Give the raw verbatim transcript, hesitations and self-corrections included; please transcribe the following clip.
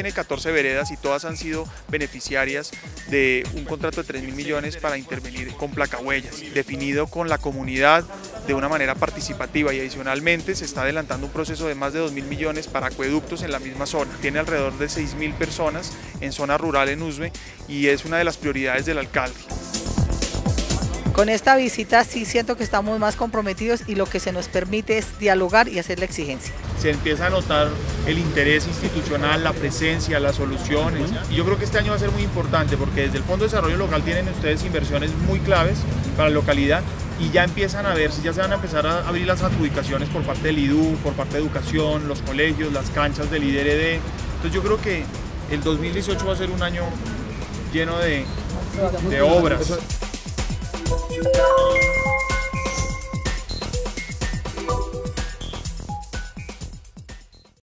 tiene catorce veredas y todas han sido beneficiarias de un contrato de tres mil millones para intervenir con placahuellas, definido con la comunidad de una manera participativa, y adicionalmente se está adelantando un proceso de más de dos mil millones para acueductos en la misma zona. Tiene alrededor de seis mil personas en zona rural en Usme y es una de las prioridades del alcalde. Con esta visita sí siento que estamos más comprometidos y lo que se nos permite es dialogar y hacer la exigencia. Se empieza a notar el interés institucional, la presencia, las soluciones, y yo creo que este año va a ser muy importante porque desde el Fondo de Desarrollo Local tienen ustedes inversiones muy claves para la localidad y ya empiezan a ver si ya se van a empezar a abrir las adjudicaciones por parte del I D U, por parte de Educación, los colegios, las canchas del I D R D. Entonces yo creo que el dos mil dieciocho va a ser un año lleno de, de obras.